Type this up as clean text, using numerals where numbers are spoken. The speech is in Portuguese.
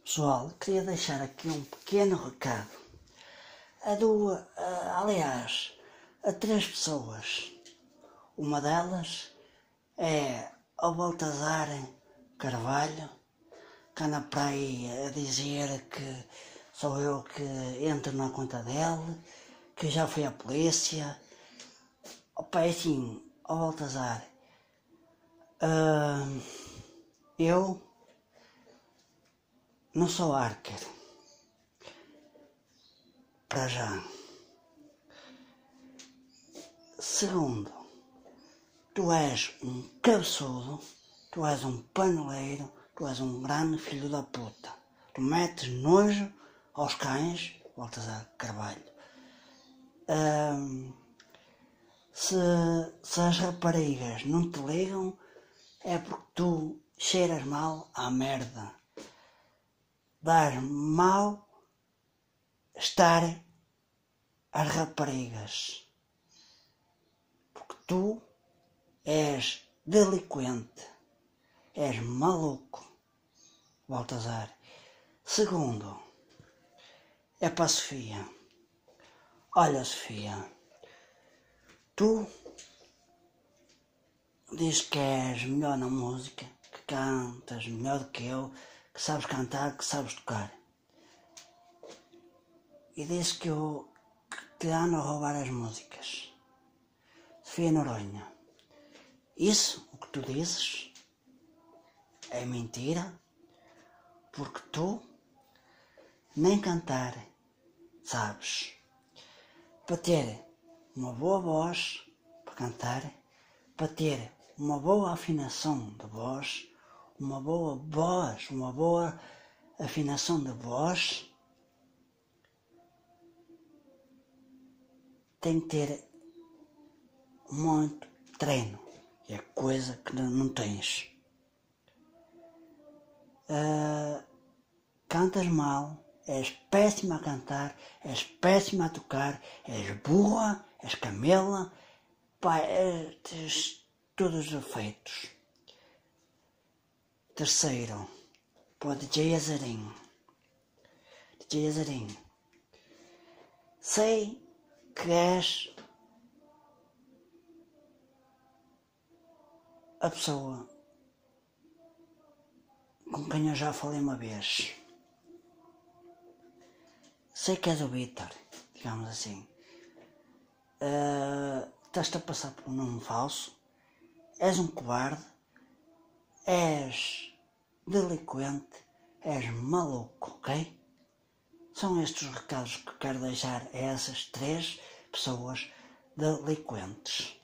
Pessoal, queria deixar aqui um pequeno recado aliás, a 3 pessoas. Uma delas é ao Baltazar Carvalho, que anda para aí a dizer que sou eu que entro na conta dele, que já fui à polícia. Opa, é assim, ao Baltazar, eu não sou hacker, para já. Segundo, tu és um cabeçudo, tu és um paneleiro, tu és um grande filho da puta. Tu metes nojo aos cães, Baltazar Carvalho. Se as raparigas não te ligam, é porque tu cheiras mal à merda. Dás mal estar às raparigas. Porque tu és delinquente. És maluco, Baltazar. Segundo, é para a Sofia. Olha, Sofia, tu dizes que és melhor na música, que cantas melhor do que eu, que sabes cantar, que sabes tocar. E dizes que eu te ando a roubar as músicas. Sofia Noronha, isso, o que tu dizes, é mentira, porque tu nem cantar sabes. Para ter uma boa voz para cantar, para ter uma boa afinação de voz, uma boa afinação de voz, tem que ter muito treino. É coisa que não tens. Cantas mal, és péssima a cantar, és péssima a tocar, és burra, és camela, pá, tens todos os defeitos. Terceiro, para o DJ Azarinho. DJ Azarinho, sei que és a pessoa com quem eu já falei uma vez. Sei que és o Vítor, digamos assim. Estás-te a passar por um nome falso. És um cobarde. És delinquente. És maluco, ok? São estes os recados que quero deixar a essas 3 pessoas delinquentes.